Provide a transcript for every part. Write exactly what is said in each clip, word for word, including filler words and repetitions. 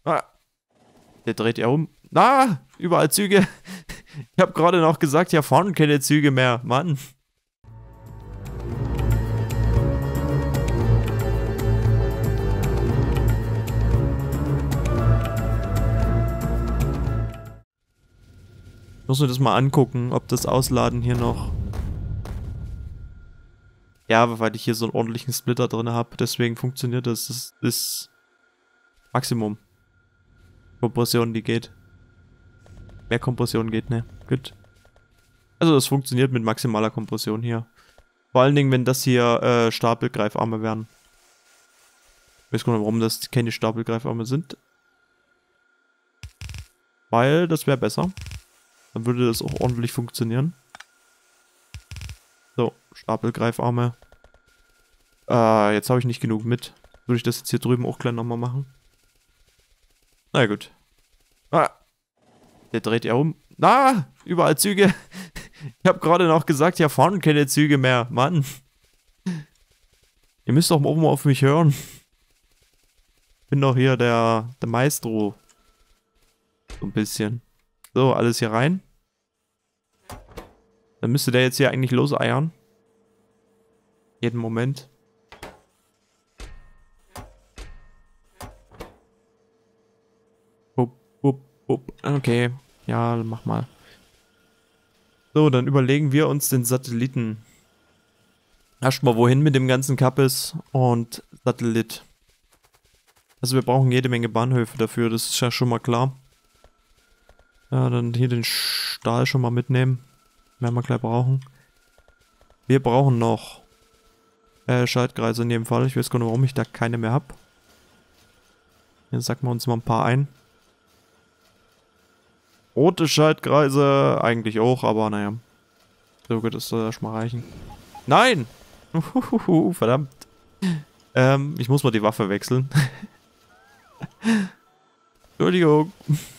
Ah, der dreht ja um. Ah, überall Züge. Ich habe gerade noch gesagt, hier fahren keine Züge mehr. Mann. Ich muss mir das mal angucken, ob das Ausladen hier noch... Ja, weil ich hier so einen ordentlichen Splitter drin habe. Deswegen funktioniert das. Das ist Maximum. Kompression, die geht. Mehr Kompression geht, ne? Gut. Also das funktioniert mit maximaler Kompression hier. Vor allen Dingen, wenn das hier äh, Stapelgreifarme wären. Ich weiß gar nicht, warum das keine Stapelgreifarme sind. Weil das wäre besser. Dann würde das auch ordentlich funktionieren. So, Stapelgreifarme. Äh, jetzt habe ich nicht genug mit. Würde ich das jetzt hier drüben auch gleich nochmal machen? Na gut. Ah, der dreht ja um. Ah, überall Züge. Ich habe gerade noch gesagt, hier fahren keine Züge mehr. Mann. Ihr müsst doch mal auf mich hören. Ich bin doch hier der, der Maestro. So ein bisschen. So, alles hier rein. Dann müsste der jetzt hier eigentlich loseiern. Jeden Moment. Bup, bup, bup. Okay. Ja, mach mal. So, dann überlegen wir uns den Satelliten. Erstmal wohin mit dem ganzen Kappes und Satellit. Also wir brauchen jede Menge Bahnhöfe dafür, das ist ja schon mal klar. Ja, dann hier den Stahl schon mal mitnehmen. Werden wir gleich brauchen. Wir brauchen noch äh, Schaltkreise in jedem Fall. Ich weiß gar nicht, warum ich da keine mehr habe. Hier sacken wir uns mal ein paar ein. Rote Schaltkreise eigentlich auch, aber naja. So gut, das soll ja schon mal reichen. Nein! Uhuhu, verdammt. Ähm, ich muss mal die Waffe wechseln. Entschuldigung.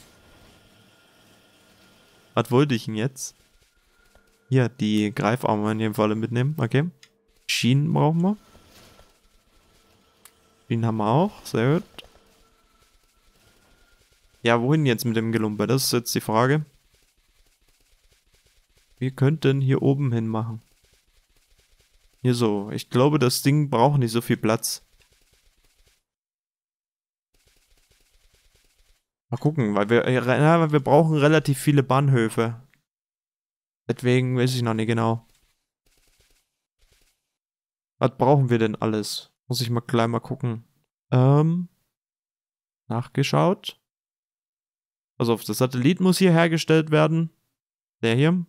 Was wollte ich denn jetzt? Hier, die Greifarme in jedem Fall mitnehmen. Okay. Schienen brauchen wir. Schienen haben wir auch. Sehr gut. Ja, wohin jetzt mit dem Gelumpe? Das ist jetzt die Frage. Wir könnten hier oben hin machen. Hier so. Ich glaube, das Ding braucht nicht so viel Platz. Mal gucken, weil wir, ja, wir brauchen relativ viele Bahnhöfe. Deswegen weiß ich noch nicht genau. Was brauchen wir denn alles? Muss ich mal gleich mal gucken. Ähm. Nachgeschaut. Also auf das Satellit muss hier hergestellt werden. Der hier.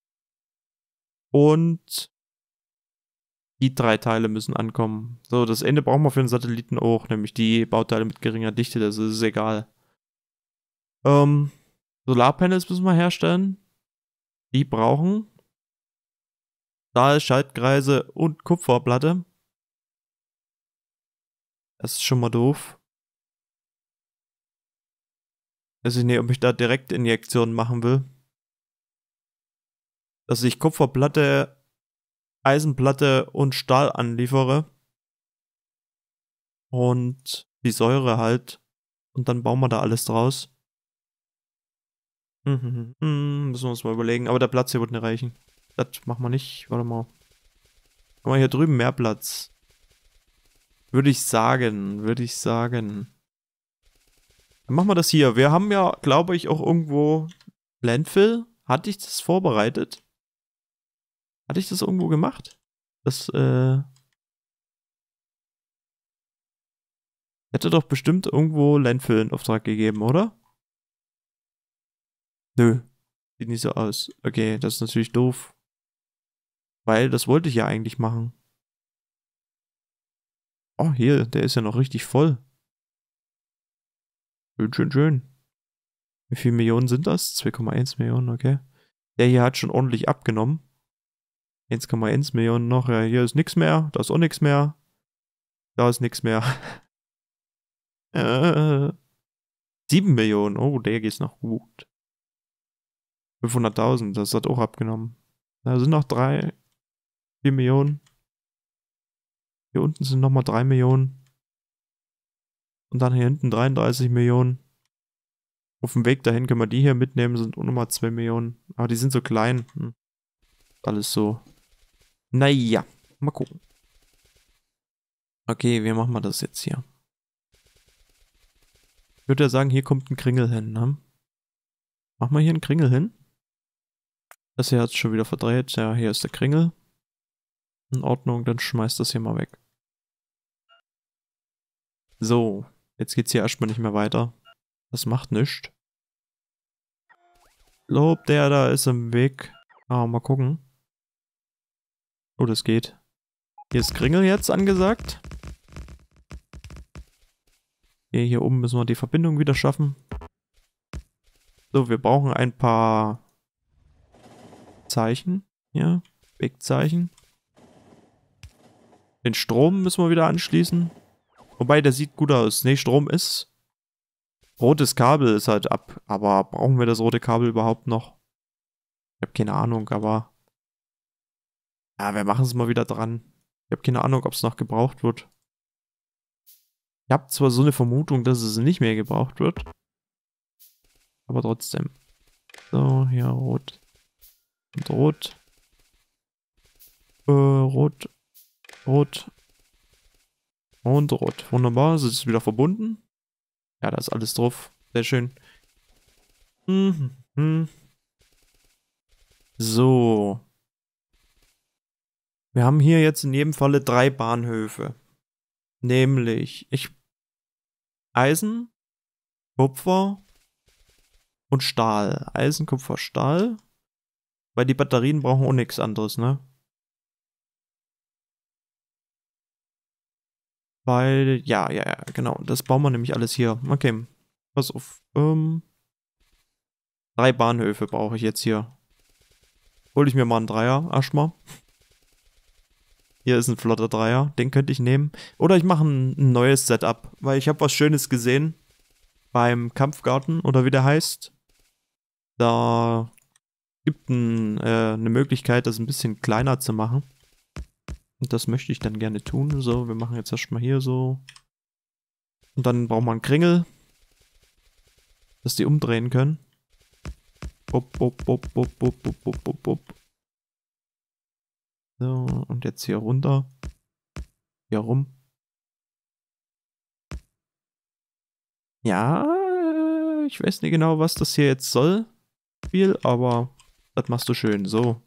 Und die drei Teile müssen ankommen. So, das Ende brauchen wir für den Satelliten auch, nämlich die Bauteile mit geringer Dichte, das ist egal. Ähm, Solarpanels müssen wir herstellen. Die brauchen Stahl, Schaltkreise und Kupferplatte. Das ist schon mal doof. Weiß ich nicht, ob ich da Direktinjektionen machen will. Dass ich Kupferplatte, Eisenplatte und Stahl anliefere. Und die Säure halt. Und dann bauen wir da alles draus. Mhm, mhm, müssen wir uns mal überlegen. Aber der Platz hier wird nicht reichen. Das machen wir nicht. Warte mal. Haben wir hier drüben mehr Platz? Würde ich sagen. Würde ich sagen. Dann machen wir das hier. Wir haben ja, glaube ich, auch irgendwo Landfill. Hatte ich das vorbereitet? Hatte ich das irgendwo gemacht? Das, äh... hätte doch bestimmt irgendwo Landfill in Auftrag gegeben, oder? Nö. Sieht nicht so aus. Okay, das ist natürlich doof. Weil, das wollte ich ja eigentlich machen. Oh, hier, der ist ja noch richtig voll. Schön, schön, schön. Wie viele Millionen sind das? zwei Komma eins Millionen, okay. Der hier hat schon ordentlich abgenommen. eins Komma eins Millionen noch. Ja, hier ist nichts mehr. Da ist auch nichts mehr. Da ist nichts mehr. äh, sieben Millionen. Oh, der geht noch gut. fünfhunderttausend, das hat auch abgenommen. Da sind noch drei, vier Millionen. Hier unten sind nochmal drei Millionen. Und dann hier hinten dreiunddreißig Millionen. Auf dem Weg dahin können wir die hier mitnehmen, sind auch nochmal zwei Millionen. Aber die sind so klein. Hm. Alles so. Naja, mal gucken. Okay, wie machen wir das jetzt hier? Ich würde ja sagen, hier kommt ein Kringel hin, ne? Machen wir hier einen Kringel hin? Das hier hat es schon wieder verdreht. Ja, hier ist der Kringel. In Ordnung, dann schmeißt das hier mal weg. So, jetzt geht's hier erstmal nicht mehr weiter. Das macht nichts. Lob, der da ist im Weg. Ah, mal gucken. Oh, das geht. Hier ist Kringel jetzt angesagt. Hier, hier oben müssen wir die Verbindung wieder schaffen. So, wir brauchen ein paar Zeichen. Ja, Wegzeichen. Den Strom müssen wir wieder anschließen. Wobei, der sieht gut aus. Ne, Strom ist. Rotes Kabel ist halt ab. Aber brauchen wir das rote Kabel überhaupt noch? Ich habe keine Ahnung, aber... Ja, wir machen es mal wieder dran. Ich habe keine Ahnung, ob es noch gebraucht wird. Ich habe zwar so eine Vermutung, dass es nicht mehr gebraucht wird. Aber trotzdem. So, hier rot. Und rot. Äh, rot. Rot. Und rot. Wunderbar, es ist wieder verbunden. Ja, da ist alles drauf. Sehr schön. Mhm. Mhm. So. Wir haben hier jetzt in jedem Falle drei Bahnhöfe. Nämlich ich Eisen, Kupfer und Stahl. Eisen, Kupfer, Stahl. Weil die Batterien brauchen auch nichts anderes, ne? Weil, ja, ja, ja, genau. Das bauen wir nämlich alles hier. Okay. Pass auf. Ähm, drei Bahnhöfe brauche ich jetzt hier. Hol ich mir mal einen Dreier, erstmal. Hier ist ein flotter Dreier. Den könnte ich nehmen. Oder ich mache ein, ein neues Setup. Weil ich habe was Schönes gesehen. Beim Kampfgarten, oder wie der heißt. Da gibt ein, äh, eine Möglichkeit, das ein bisschen kleiner zu machen. Und das möchte ich dann gerne tun. So, wir machen jetzt erstmal hier so. Und dann brauchen wir einen Kringel. Dass die umdrehen können. Bop, bop, bop, bop, bop, bop, bop, bop, bop. So, und jetzt hier runter. Hier rum. Ja, ich weiß nicht genau, was das hier jetzt soll. Spiel, aber das machst du schön. So.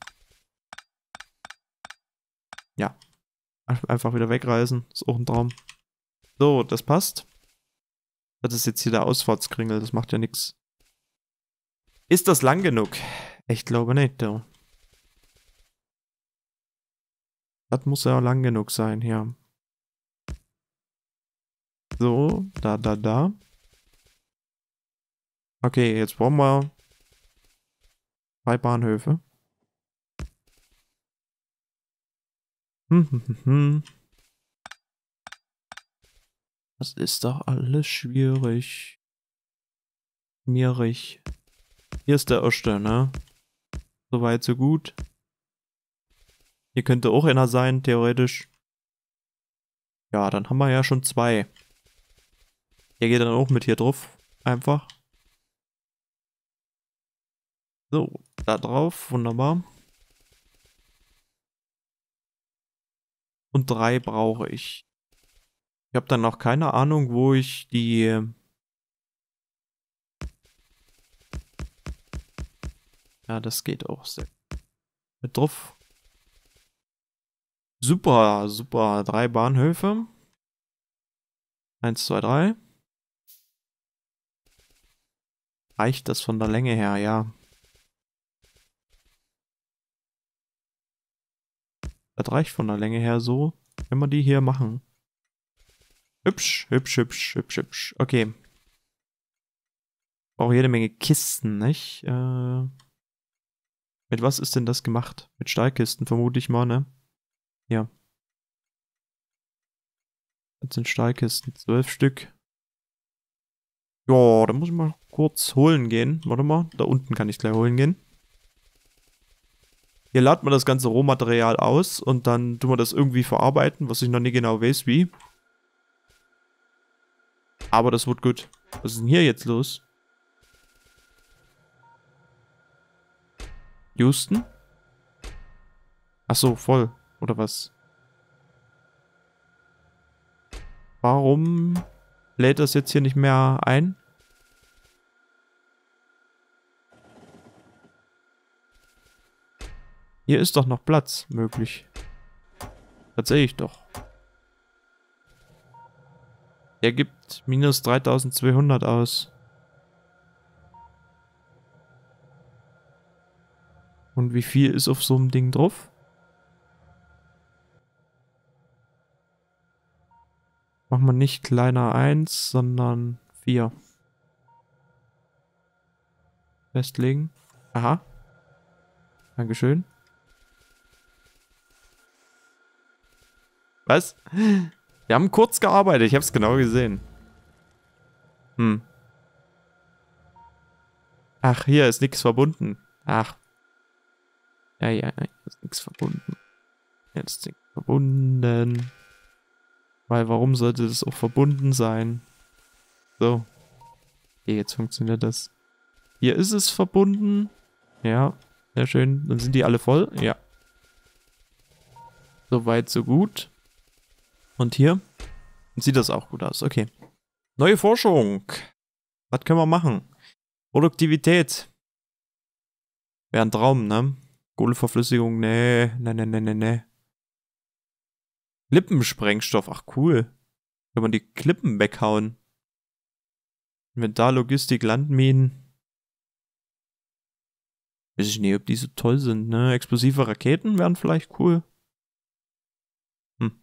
Ja. Einfach wieder wegreißen. Ist auch ein Traum. So, das passt. Das ist jetzt hier der Ausfahrtskringel. Das macht ja nichts. Ist das lang genug? Ich glaube nicht, du. Das muss ja lang genug sein, hier. So, da, da, da. Okay, jetzt brauchen wir drei Bahnhöfe. Hm, hm, hm, hm. Das ist doch alles schwierig. Schmierig. Hier ist der erste, ne? Soweit, so gut. Hier könnte auch einer sein, theoretisch. Ja, dann haben wir ja schon zwei. Der geht dann auch mit hier drauf. Einfach. So, da drauf. Wunderbar. Und drei brauche ich. Ich habe dann noch keine Ahnung, wo ich die... Ja, das geht auch sehr. Mit drauf. Super, super. Drei Bahnhöfe. Eins, zwei, drei. Reicht das von der Länge her, ja. Das reicht von der Länge her so, wenn wir die hier machen. Hübsch, hübsch, hübsch, hübsch, hübsch. Okay. Brauche jede Menge Kisten, nicht? Äh, mit was ist denn das gemacht? Mit Stahlkisten, vermute ich mal, ne? Ja. Das sind Stahlkisten, zwölf Stück. Ja, da muss ich mal kurz holen gehen. Warte mal, da unten kann ich gleich holen gehen. Hier laden wir das ganze Rohmaterial aus und dann tun wir das irgendwie verarbeiten, was ich noch nie genau weiß, wie. Aber das wird gut. Was ist denn hier jetzt los? Houston? Ach so, voll. Oder was? Warum lädt das jetzt hier nicht mehr ein? Hier ist doch noch Platz möglich. Das sehe ich doch. Der gibt minus dreitausendzweihundert aus. Und wie viel ist auf so einem Ding drauf? Machen wir nicht kleiner eins, sondern vier. Festlegen. Aha. Dankeschön. Was? Wir haben kurz gearbeitet, ich habe es genau gesehen. Hm. Ach, hier ist nichts verbunden. Ach. Ja, ja, ja, ist nichts verbunden. Jetzt ist nichts verbunden. Weil warum sollte das auch verbunden sein? So. Okay, jetzt funktioniert das. Hier ist es verbunden. Ja, sehr schön. Dann sind die alle voll. Ja. Soweit, so gut. Und hier sieht das auch gut aus. Okay. Neue Forschung. Was können wir machen? Produktivität. Wäre ein Traum, ne? Kohleverflüssigung, nee. Nee, nee, nee, nee, nee. Klippensprengstoff, ach cool. Kann man die Klippen weghauen. Inventar, Logistik, Landminen. Weiß ich nicht, ob die so toll sind, ne? Explosive Raketen wären vielleicht cool. Hm.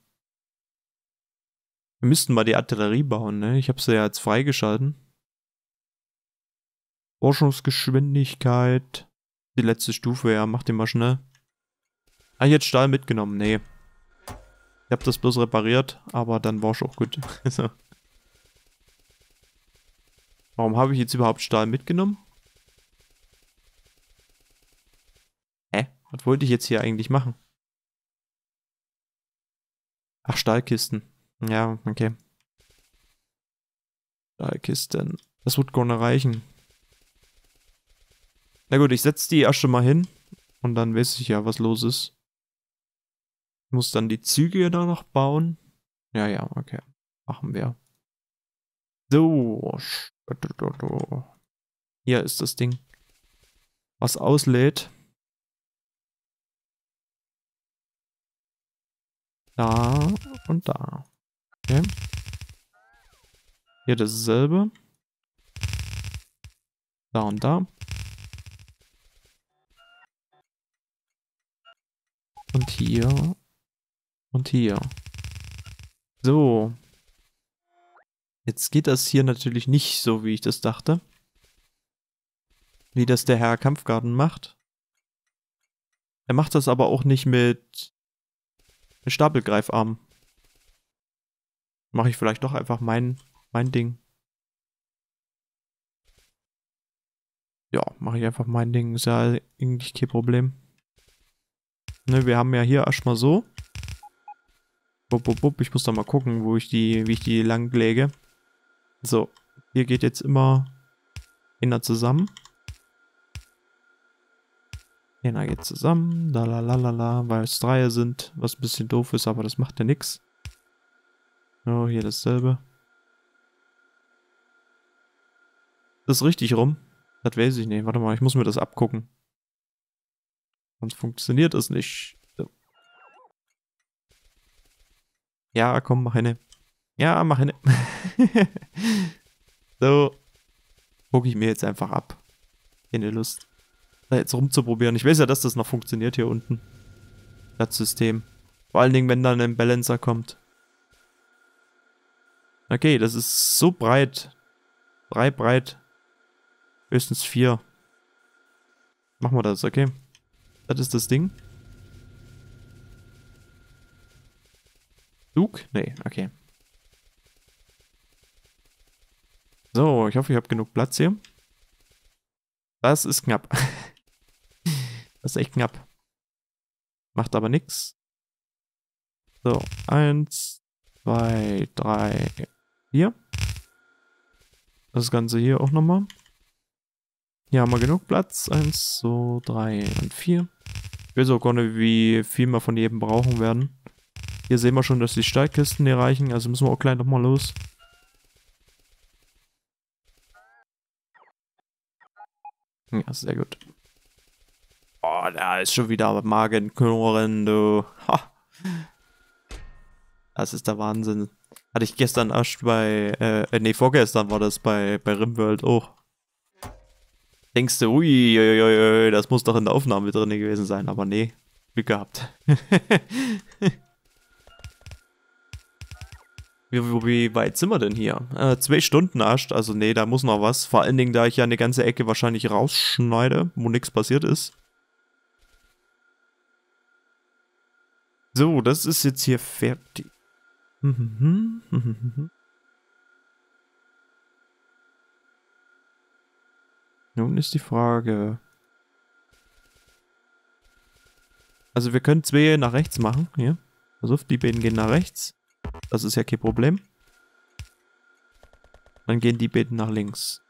Wir müssten mal die Artillerie bauen, ne? Ich habe sie ja jetzt freigeschalten. Forschungsgeschwindigkeit. Die letzte Stufe, ja, mach den mal schnell. Ah, jetzt Stahl mitgenommen, nee. Ich hab das bloß repariert, aber dann war's auch gut. So. Warum habe ich jetzt überhaupt Stahl mitgenommen? Hä? Was wollte ich jetzt hier eigentlich machen? Ach, Stahlkisten. Ja, okay. Stahlkisten. Das wird gar nicht reichen. Na gut, ich setze die erst schon mal hin. Und dann weiß ich ja, was los ist. Ich muss dann die Züge da noch bauen. Ja, ja, okay. Machen wir. So. Hier ist das Ding. Was auslädt. Da und da. Okay. Hier dasselbe. Da und da. Und hier. Und hier. So. Jetzt geht das hier natürlich nicht so, wie ich das dachte. Wie das der Herr Kampfgarten macht. Er macht das aber auch nicht mit Stapelgreifarm. Mache ich vielleicht doch einfach mein, mein Ding. Ja, mache ich einfach mein Ding. Ist ja eigentlich kein Problem. Ne, wir haben ja hier erstmal so. Bup, bup, bup. Ich muss da mal gucken, wo ich die, wie ich die lang lege. So, hier geht jetzt immer einer zusammen. Einer geht zusammen. Da la la la la, weil es Dreier sind, was ein bisschen doof ist, aber das macht ja nichts. So, hier dasselbe. Das ist richtig rum. Das weiß ich nicht. Warte mal, ich muss mir das abgucken. Sonst funktioniert es nicht. So. Ja, komm, mach eine. Ja, mach eine. So. Gucke ich mir jetzt einfach ab. Keine Lust, da jetzt rumzuprobieren. Ich weiß ja, dass das noch funktioniert hier unten. Das System. Vor allen Dingen, wenn dann ein Balancer kommt. Okay, das ist so breit. Drei breit. Höchstens vier. Machen wir das, okay. Das ist das Ding. Zug? Nee, okay. So, ich hoffe, ich habe genug Platz hier. Das ist knapp. Das ist echt knapp. Macht aber nichts. So, eins, zwei, drei, vier. das Ganze hier auch nochmal. Hier haben wir genug Platz. Eins, zwei, drei und vier. Ich weiß auch gar nicht, wie viel wir von jedem brauchen werden. Hier sehen wir schon, dass die Stallkisten hier reichen. Also müssen wir auch gleich nochmal los. Ja, sehr gut. Oh, da ist schon wieder Magenknurren, du. Ha. Das ist der Wahnsinn. Hatte ich gestern erst bei, äh, nee, vorgestern war das bei, bei Rimworld auch. Denkst du, ui, ui, ui, ui, das muss doch in der Aufnahme drin gewesen sein, aber nee, Glück gehabt. wie, wie weit sind wir denn hier? Äh, zwei Stunden erst, also nee, da muss noch was. Vor allen Dingen, da ich ja eine ganze Ecke wahrscheinlich rausschneide, wo nichts passiert ist. So, das ist jetzt hier fertig. Nun ist die Frage. Also wir können zwei nach rechts machen. Hier. Also die beiden gehen nach rechts. Das ist ja kein Problem. Dann gehen die beiden nach links.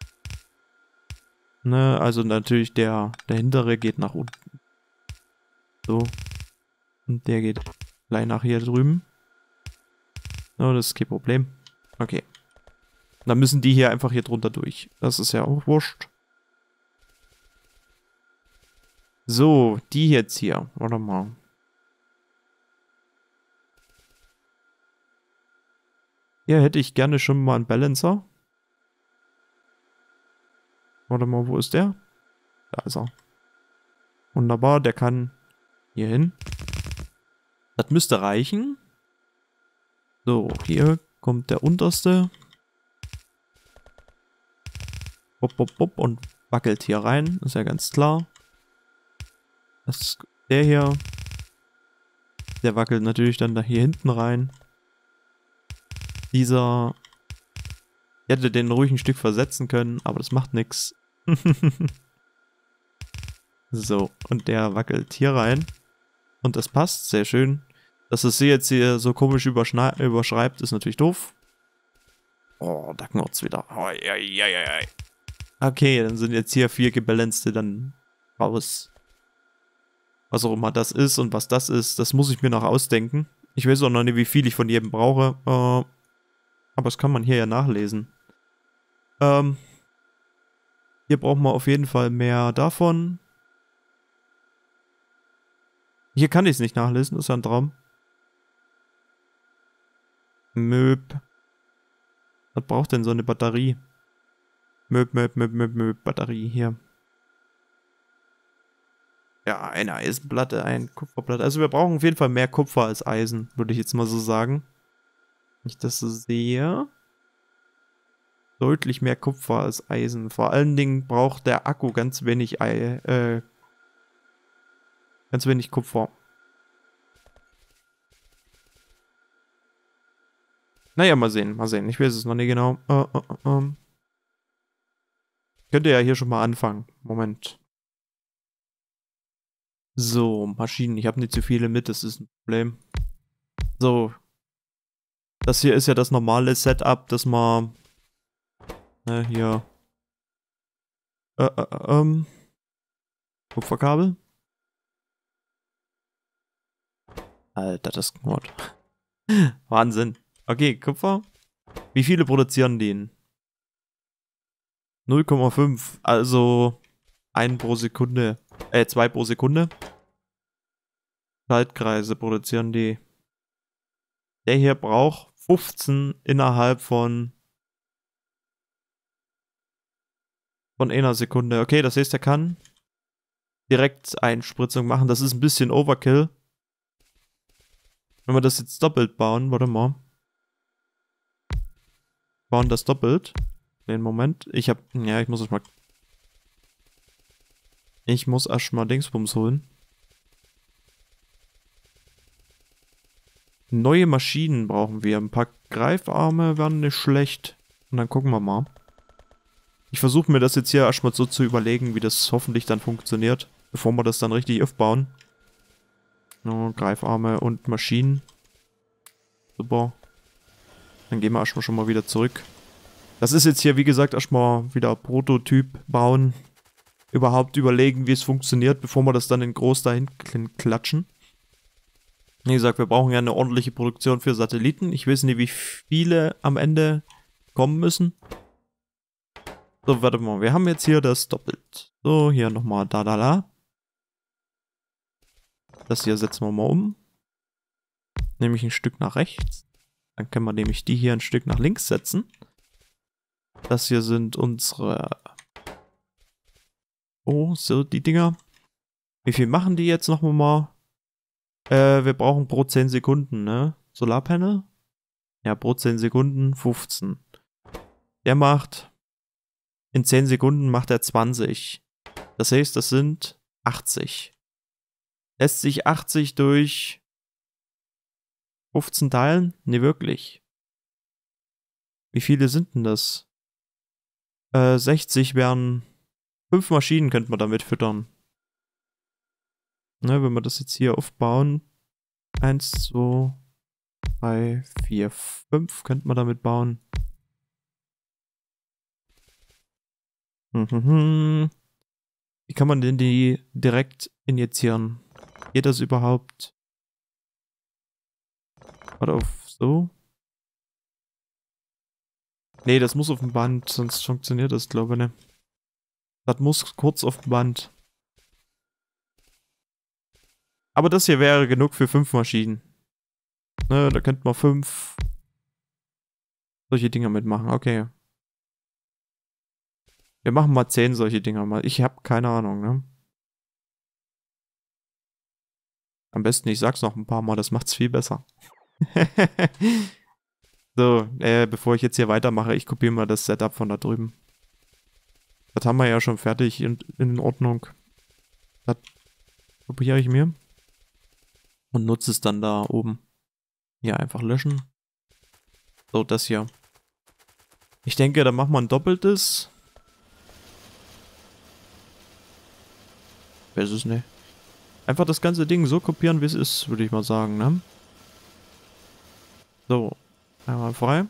Ne, also natürlich der, der hintere geht nach unten. So. Und der geht gleich nach hier drüben. Oh, das ist kein Problem. Okay. Dann müssen die hier einfach hier drunter durch. Das ist ja auch wurscht. So, die jetzt hier. Warte mal. Hier hätte ich gerne schon mal einen Balancer. Warte mal, wo ist der? Da ist er. Wunderbar, der kann hier hin. Das müsste reichen. So, hier kommt der unterste. Bop, bop, bop und wackelt hier rein. Ist ja ganz klar. Das ist der hier. Der wackelt natürlich dann da hier hinten rein. Dieser... Ich hätte den ruhig ein Stück versetzen können, aber das macht nichts. So, und der wackelt hier rein. Und das passt, sehr schön. Dass es sie jetzt hier so komisch überschreibt, ist natürlich doof. Oh, da knurrt's wieder. Oh, ja, ja, ja. Okay, dann sind jetzt hier vier gebalancete dann raus. Was auch immer das ist und was das ist, das muss ich mir noch ausdenken. Ich weiß auch noch nicht, wie viel ich von jedem brauche. Äh, aber das kann man hier ja nachlesen. Ähm, hier brauchen wir auf jeden Fall mehr davon. Hier kann ich es nicht nachlesen, das ist ja ein Traum. Möb. Was braucht denn so eine Batterie? Möb, möb, möb, möb, möb, Batterie hier. Ja, eine Eisenplatte, ein Kupferplatte. Also wir brauchen auf jeden Fall mehr Kupfer als Eisen, würde ich jetzt mal so sagen. Wenn ich das so sehe. Deutlich mehr Kupfer als Eisen. Vor allen Dingen braucht der Akku ganz wenig Ei, äh, ganz wenig Kupfer. Naja, mal sehen, mal sehen. Ich weiß es noch nicht genau. Äh, äh, äh. Könnt ihr ja hier schon mal anfangen. Moment. So, Maschinen. Ich habe nicht zu viele mit, das ist ein Problem. So. Das hier ist ja das normale Setup, das man... Ne, hier... Äh, äh, ähm... Kupferkabel. Alter, das knurrt. Wahnsinn. Okay, Kupfer. Wie viele produzieren den? null Komma fünf. Also ein pro Sekunde. Äh, zwei pro Sekunde. Schaltkreise produzieren die. Der hier braucht fünfzehn innerhalb von von einer Sekunde. Okay, das heißt, er kann direkt Einspritzung machen. Das ist ein bisschen Overkill. Wenn wir das jetzt doppelt bauen, warte mal. Bauen das doppelt. Den Moment. Ich hab. Ja, ich muss erstmal. Ich muss erstmal Dingsbums holen. Neue Maschinen brauchen wir. Ein paar Greifarme wären nicht schlecht. Und dann gucken wir mal. Ich versuche mir das jetzt hier erstmal so zu überlegen, wie das hoffentlich dann funktioniert. Bevor wir das dann richtig aufbauen. No, Greifarme und Maschinen. Super. Dann gehen wir erstmal schon mal wieder zurück. Das ist jetzt hier, wie gesagt, erstmal wieder Prototyp bauen. Überhaupt überlegen, wie es funktioniert, bevor wir das dann in groß dahin klatschen. Wie gesagt, wir brauchen ja eine ordentliche Produktion für Satelliten. Ich weiß nicht, wie viele am Ende kommen müssen. So, warte mal. Wir haben jetzt hier das doppelt. So, hier nochmal da, da, da. Das hier setzen wir mal um. Nämlich ein Stück nach rechts. Dann können wir nämlich die hier ein Stück nach links setzen. Das hier sind unsere... Oh, so die Dinger. Wie viel machen die jetzt noch mal? Äh, wir brauchen pro zehn Sekunden, ne? Solarpanel? Ja, pro zehn Sekunden fünfzehn. Der macht... In zehn Sekunden macht er zwanzig. Das heißt, das sind achtzig. Lässt sich achtzig durch fünfzehn teilen? Ne, wirklich. Wie viele sind denn das? Äh, sechzig wären... Fünf Maschinen könnte man damit füttern. Ne, wenn wir das jetzt hier aufbauen. Eins, zwei, drei, vier, fünf könnte man damit bauen. Wie kann man denn die direkt injizieren? Geht das überhaupt? Warte auf, so? Nee, das muss auf dem Band, sonst funktioniert das, glaube ich, ne? Das muss kurz auf dem Band. Aber das hier wäre genug für fünf Maschinen. Ne, da könnte man fünf solche Dinger mitmachen. Okay. Wir machen mal zehn solche Dinger mal. Ich habe keine Ahnung, ne? Am besten, ich sag's noch ein paar Mal, das macht's viel besser. So, äh, bevor ich jetzt hier weitermache, ich kopiere mal das Setup von da drüben. Das haben wir ja schon fertig in, in Ordnung. Das kopiere ich mir. Und nutze es dann da oben. Hier einfach löschen. So, das hier. Ich denke, da machen wir ein doppeltes. Weiß es nicht. Einfach das ganze Ding so kopieren, wie es ist, würde ich mal sagen, ne? So. Einmal frei.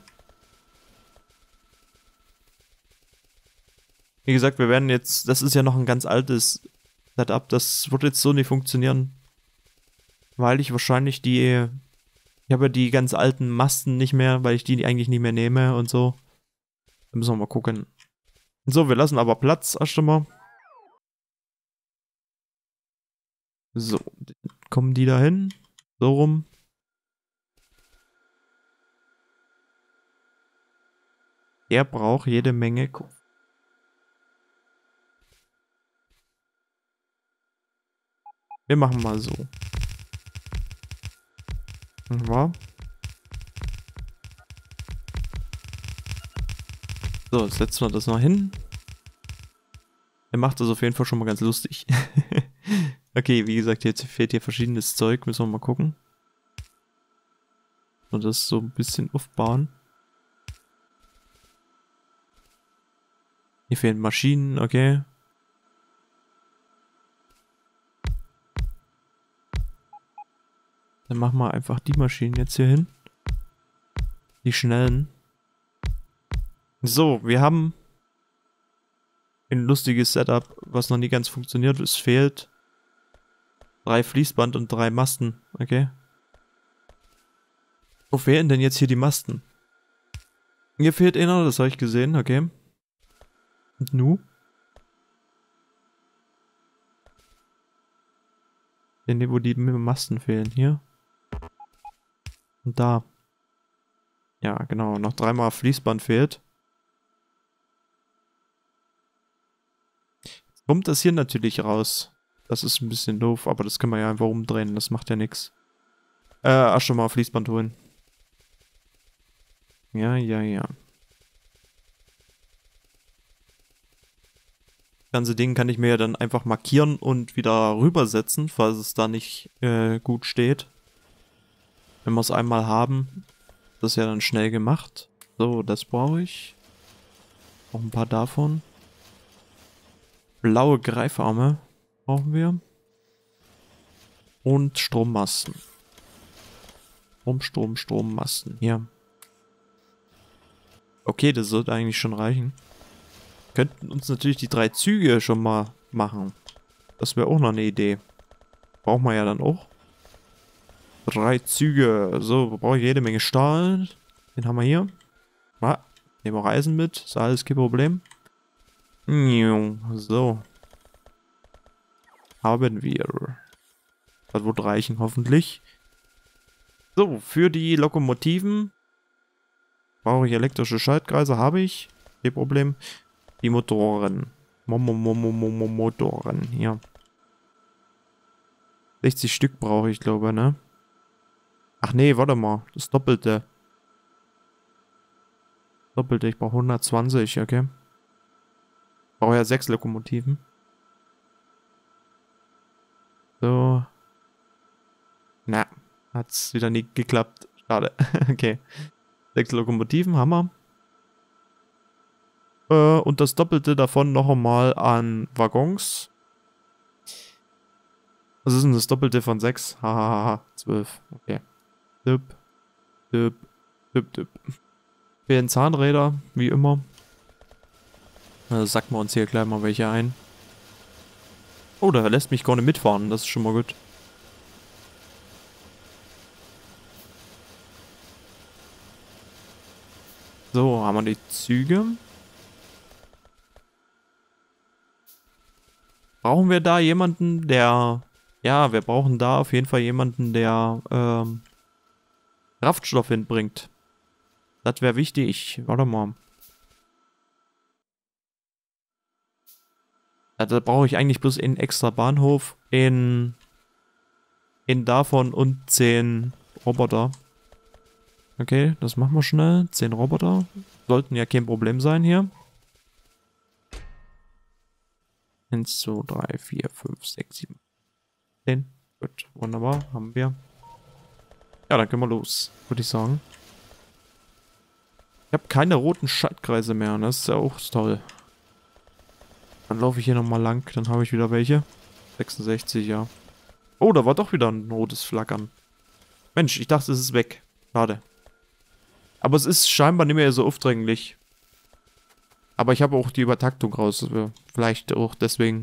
Wie gesagt, wir werden jetzt... Das ist ja noch ein ganz altes Setup. Das wird jetzt so nicht funktionieren. Weil ich wahrscheinlich die... Ich habe ja die ganz alten Masten nicht mehr, weil ich die eigentlich nicht mehr nehme und so. Da müssen wir mal gucken. So, wir lassen aber Platz erst einmal. So, kommen die da hin? So rum. Er braucht jede Menge Kupfer. Wir machen mal so. Ja. So, jetzt setzen wir das noch hin. Er macht das auf jeden Fall schon mal ganz lustig. Okay, wie gesagt, jetzt fehlt hier verschiedenes Zeug. Müssen wir mal gucken. Und das so ein bisschen aufbauen. Hier fehlen Maschinen, okay. Dann machen wir einfach die Maschinen jetzt hier hin. Die schnellen. So, wir haben ein lustiges Setup, was noch nie ganz funktioniert. Es fehlt drei Fließband und drei Masten, okay. Wo fehlen denn jetzt hier die Masten? Hier fehlt einer, das habe ich gesehen, okay. Und nu? Denn wo die Masten fehlen, hier. Und da. Ja, genau, noch dreimal Fließband fehlt. Jetzt kommt das hier natürlich raus. Das ist ein bisschen doof, aber das können wir ja einfach umdrehen, das macht ja nichts. Äh, ach schon mal Fließband holen. Ja, ja, ja. Das ganze Ding kann ich mir ja dann einfach markieren und wieder rübersetzen, falls es da nicht äh, gut steht. Wenn wir es einmal haben, das ist ja dann schnell gemacht. So, das brauche ich. Noch ein paar davon. Blaue Greifarme brauchen wir. Und Strommasten. Strom, Strom, Strommasten. Hier. Okay, das sollte eigentlich schon reichen. Könnten uns natürlich die drei Züge schon mal machen. Das wäre auch noch eine Idee. Brauchen wir ja dann auch. Drei Züge. So, wir brauchen jede Menge Stahl. Den haben wir hier. Ah, nehmen wir Eisen mit. Ist alles kein Problem. So. Haben wir. Das wird reichen, hoffentlich. So, für die Lokomotiven brauche ich elektrische Schaltkreise. Habe ich. Kein Problem. Die Motoren. Motoren. Hier. sechzig Stück brauche ich, glaube ich, ne? Ach nee, warte mal. Das Doppelte. Doppelte, ich brauche hundertzwanzig, okay. Ich brauche ja sechs Lokomotiven. So. Na, hat's wieder nie geklappt. Schade. Okay. Sechs Lokomotiven, Hammer. Äh, und das Doppelte davon noch einmal an Waggons. Was ist denn das Doppelte von sechs? Hahaha, zwölf. Okay. Düpp. Düpp. Düpp, düpp. Fehlen Zahnräder, wie immer. Also sacken wir uns hier gleich mal welche ein. Oh, da lässt mich gar nicht mitfahren. Das ist schon mal gut. So, haben wir die Züge. Brauchen wir da jemanden, der... Ja, wir brauchen da auf jeden Fall jemanden, der ähm, Kraftstoff hinbringt. Das wäre wichtig. Warte mal. Ja, da brauche ich eigentlich bloß einen extra Bahnhof. In, in davon und zehn Roboter. Okay, das machen wir schnell. zehn Roboter. Sollten ja kein Problem sein hier. eins, zwei, drei, vier, fünf, sechs, sieben, zehn. Gut, wunderbar. Haben wir. Ja, dann können wir los, würde ich sagen. Ich habe keine roten Schaltkreise mehr. Das ist ja auch toll. Dann laufe ich hier nochmal lang. Dann habe ich wieder welche. sechsundsechzig, ja. Oh, da war doch wieder ein rotes Flackern. Mensch, ich dachte, es ist weg. Schade. Aber es ist scheinbar nicht mehr so aufdringlich. Aber ich habe auch die Übertaktung raus. Vielleicht auch deswegen.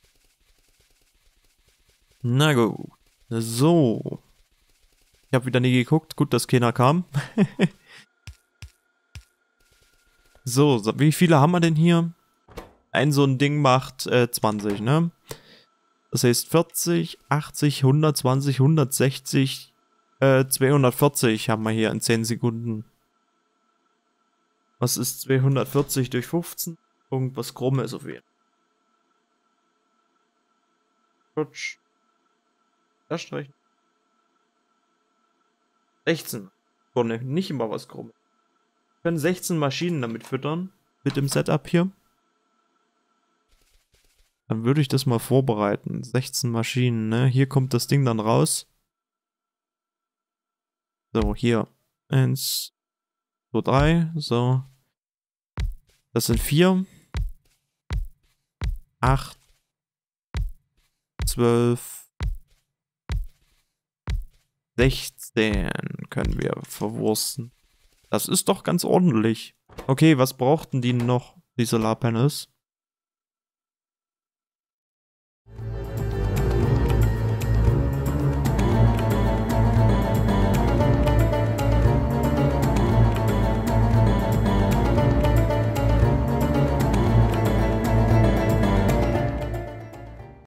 Na gut. So. Ich habe wieder nie geguckt. Gut, dass keiner kam. so, so, wie viele haben wir denn hier? Ein so ein Ding macht äh, zwanzig, ne? Das heißt vierzig, achtzig, hundertzwanzig, hundertsechzig, äh, zweihundertvierzig haben wir hier in zehn Sekunden. Was ist zweihundertvierzig durch fünfzehn? Irgendwas Krummes auf jeden Fall. Rutsch. Da streichen. sechzehn. Oh, ne, nicht immer was Krummes. Wir können sechzehn Maschinen damit füttern. Mit dem Setup hier. Dann würde ich das mal vorbereiten. sechzehn Maschinen, ne? Hier kommt das Ding dann raus. So, hier. Eins, zwei, drei. So. Das sind vier. acht. zwölf. sechzehn können wir verwursten. Das ist doch ganz ordentlich. Okay, was brauchten die noch, die Solarpanels?